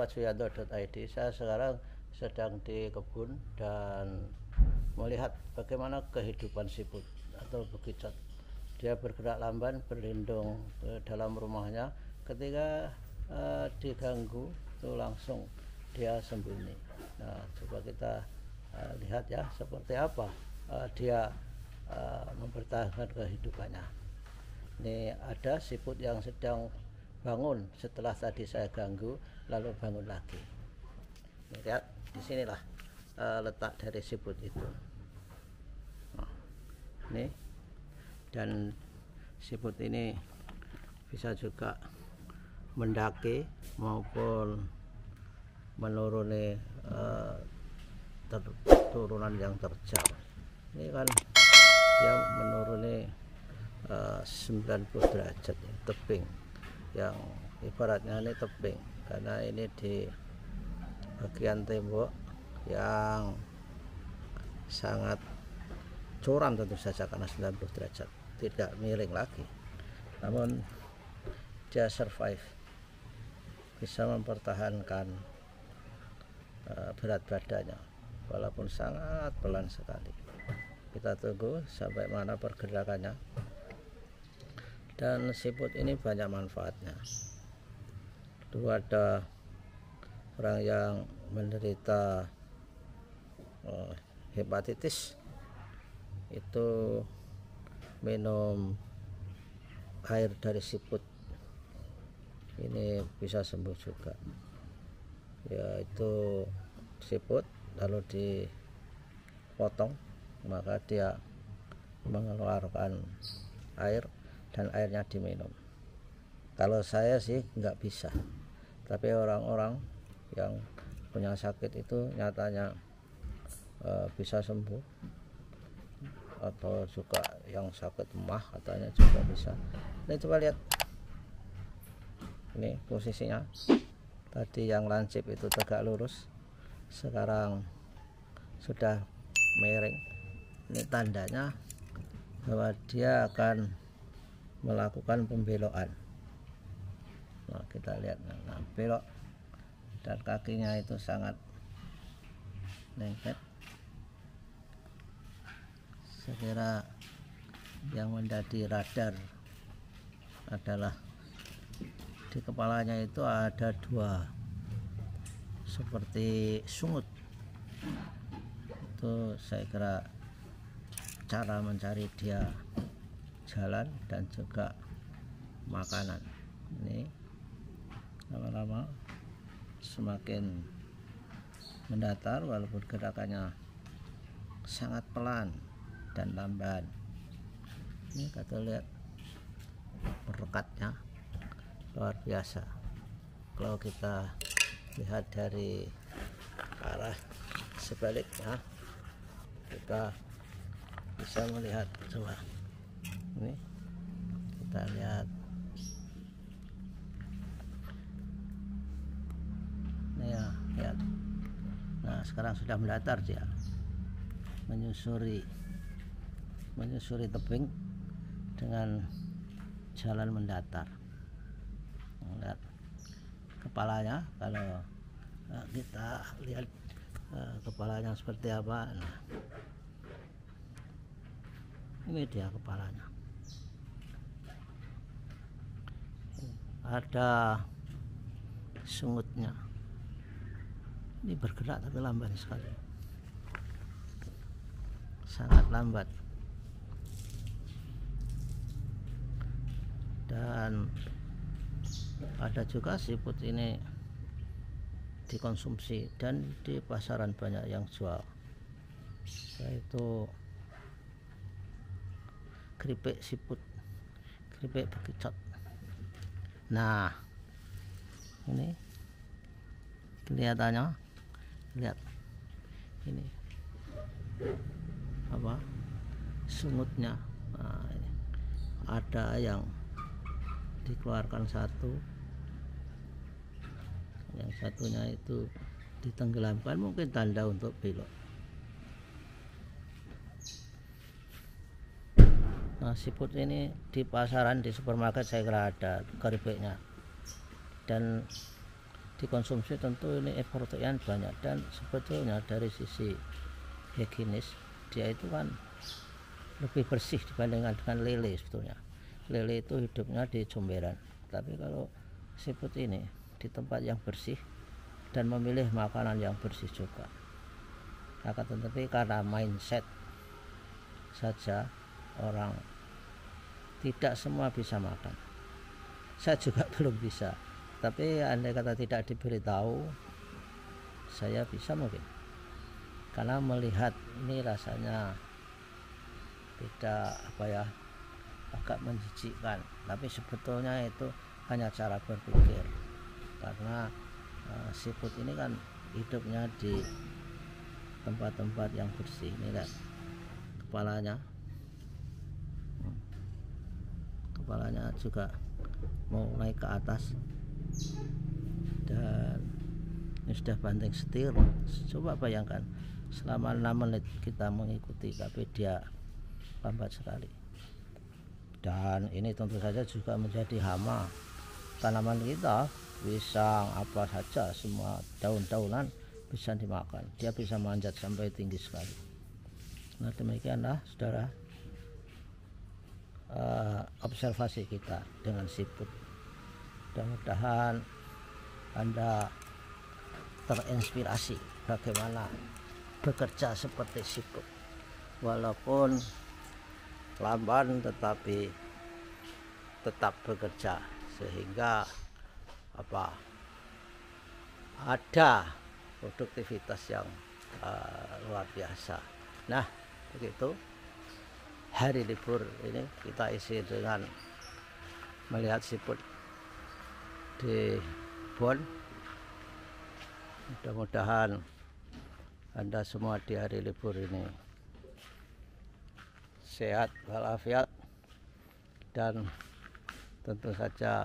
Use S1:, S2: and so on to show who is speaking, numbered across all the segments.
S1: @suyanto.id. Saya sekarang sedang di kebun dan melihat bagaimana kehidupan siput atau bekicot. Dia bergerak lamban, berlindung ke dalam rumahnya. Ketika diganggu itu langsung dia sembunyi. Nah, coba kita lihat ya seperti apa dia mempertahankan kehidupannya. Ini ada siput yang sedang bangun setelah tadi saya ganggu, lalu bangun lagi. Lihat, disinilah letak dari siput itu. Nah, ini, dan siput ini bisa juga mendaki maupun menuruni turunan yang terjal. Ini kan dia menuruni 90 derajat ya, tebing yang ibaratnya ini tebing karena ini di bagian tembok yang sangat curam tentu saja karena 90 derajat, tidak miring lagi, namun dia survive, bisa mempertahankan berat badannya walaupun sangat pelan sekali. Kita tunggu sampai mana pergerakannya. Dan siput ini banyak manfaatnya. Dulu ada orang yang menderita hepatitis, itu minum air dari siput, ini bisa sembuh juga. Yaitu siput lalu dipotong, maka dia mengeluarkan air dan airnya diminum. Kalau saya sih nggak bisa, tapi orang-orang yang punya sakit itu nyatanya bisa sembuh, atau juga yang sakit emah katanya juga bisa. Ini coba lihat, ini posisinya tadi yang lancip itu tegak lurus, sekarang sudah miring. Ini tandanya bahwa dia akan melakukan pembelokan. Nah, kita lihat, nah, belok, dan kakinya itu sangat lengket. Sekira yang menjadi radar adalah di kepalanya itu ada dua seperti sungut. Itu saya kira cara mencari dia jalan dan juga makanan. Ini lama-lama semakin mendatar walaupun gerakannya sangat pelan dan lamban. Ini kita lihat rekatnya luar biasa. Kalau kita lihat dari arah sebaliknya, kita bisa melihat, coba ini kita lihat, ini ya, lihat. Nah, sekarang sudah mendatar, dia menyusuri tebing dengan jalan mendatar. Lihat kepalanya, kalau kita lihat kepalanya seperti apa. Nah, ini dia kepalanya, ada sungutnya. Ini bergerak tapi lamban sekali, sangat lambat. Dan ada juga siput ini dikonsumsi dan di pasaran banyak yang jual, yaitu keripik siput, keripik bekicot. Nah, ini kelihatannya, lihat ini apa, sungutnya. Nah, ini ada yang dikeluarkan satu, yang satunya itu ditenggelamkan, mungkin tanda untuk belok. Nah, siput ini di pasaran, di supermarket saya kira ada keripiknya, dan dikonsumsi tentu ini protein banyak, dan sebetulnya dari sisi higienis dia itu kan lebih bersih dibandingkan dengan lele. Sebetulnya lele itu hidupnya di comberan, tapi kalau siput ini di tempat yang bersih dan memilih makanan yang bersih juga. Akan tetapi karena mindset saja, orang tidak semua bisa makan. Saya juga belum bisa, tapi andai kata tidak diberitahu, saya bisa mungkin, karena melihat ini rasanya tidak agak menjijikkan, tapi sebetulnya itu hanya cara berpikir, karena siput ini kan hidupnya di tempat-tempat yang bersih. Ini lihat kepalanya juga mau naik ke atas, dan ini sudah banting setir. Coba bayangkan selama 6 menit kita mengikuti, tapi dia lambat sekali. Dan ini tentu saja juga menjadi hama tanaman kita, pisang apa saja, semua daun-daunan bisa dimakan. Dia bisa manjat sampai tinggi sekali. Nah, demikianlah saudara observasi kita dengan siput. Mudah-mudahan Anda terinspirasi bagaimana bekerja seperti siput, walaupun lamban tetapi tetap bekerja, sehingga ada produktivitas yang luar biasa. Nah, begitu hari libur ini kita isi dengan melihat siput di Bon. Mudah-mudahan Anda semua di hari libur ini sehat walafiat, dan tentu saja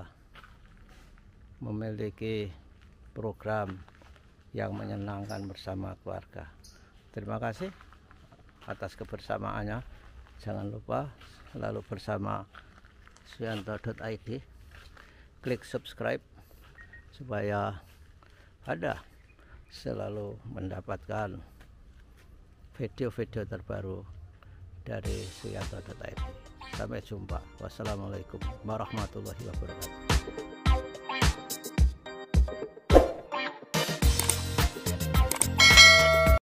S1: memiliki program yang menyenangkan bersama keluarga. Terima kasih atas kebersamaannya. Jangan lupa selalu bersama suyanto.id, klik subscribe supaya Anda selalu mendapatkan video-video terbaru dari suyanto.id. Sampai jumpa. Wassalamualaikum warahmatullahi wabarakatuh.